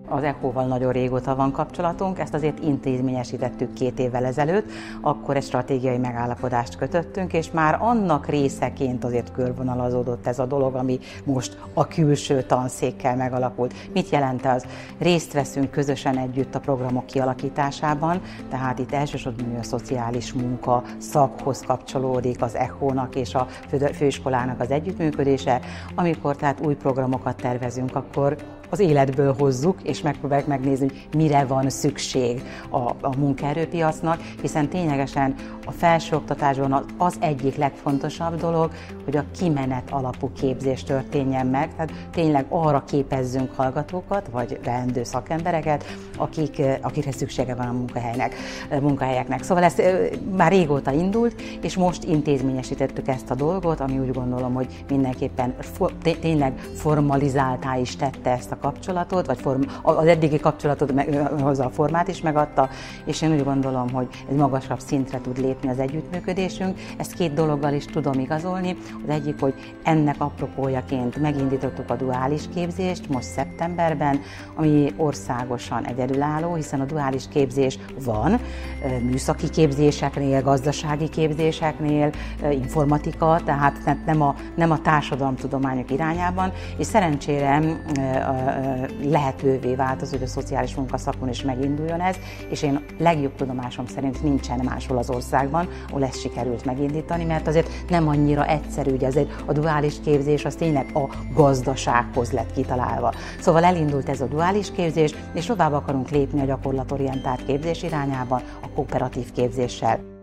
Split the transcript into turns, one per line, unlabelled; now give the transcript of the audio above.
Az ECHO-val nagyon régóta van kapcsolatunk, ezt azért intézményesítettük 2 évvel ezelőtt, akkor egy stratégiai megállapodást kötöttünk, és már annak részeként azért körvonalazódott ez a dolog, ami most a külső tanszékkel megalakult. Mit jelent az? Részt veszünk közösen együtt a programok kialakításában, tehát itt elsősorban a szociális munka szakhoz kapcsolódik az ECHO-nak és a főiskolának az együttműködése. Amikor tehát új programokat tervezünk, akkor az életből hozzuk, és megpróbáljuk megnézni, hogy mire van szükség a munkaerőpiacnak, hiszen ténylegesen a felsőoktatásban az egyik legfontosabb dolog, hogy a kimenet alapú képzés történjen meg, tehát tényleg arra képezzünk hallgatókat, vagy leendő szakembereket, akikre szüksége van a munkahelyeknek. Szóval ez már régóta indult, és most intézményesítettük ezt a dolgot, ami úgy gondolom, hogy mindenképpen tényleg formalizáltá is tette ezt a kapcsolatot, vagy az eddigi kapcsolatot hozzá a formát is megadta, és én úgy gondolom, hogy egy magasabb szintre tud lépni az együttműködésünk. Ezt 2 dologgal is tudom igazolni. Az egyik, hogy ennek apropójaként megindítottuk a duális képzést most szeptemberben, ami országosan egyedülálló, hiszen a duális képzés van műszaki képzéseknél, gazdasági képzéseknél, informatika, tehát nem a társadalomtudományok irányában, és szerencsére lehetővé vált az, hogy a szociális munkaszakon is meginduljon ez, és én legjobb tudomásom szerint nincsen máshol az országban, ahol ezt sikerült megindítani, mert azért nem annyira egyszerű, ugye azért a duális képzés az tényleg a gazdasághoz lett kitalálva. Szóval elindult ez a duális képzés, és tovább akarunk lépni a gyakorlatorientált képzés irányába, a kooperatív képzéssel.